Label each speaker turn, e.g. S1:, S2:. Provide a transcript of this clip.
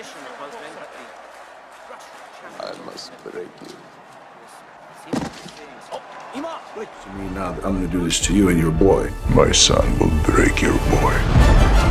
S1: I must break you.
S2: To me now that I'm gonna do this to you and your boy. My son will break your boy.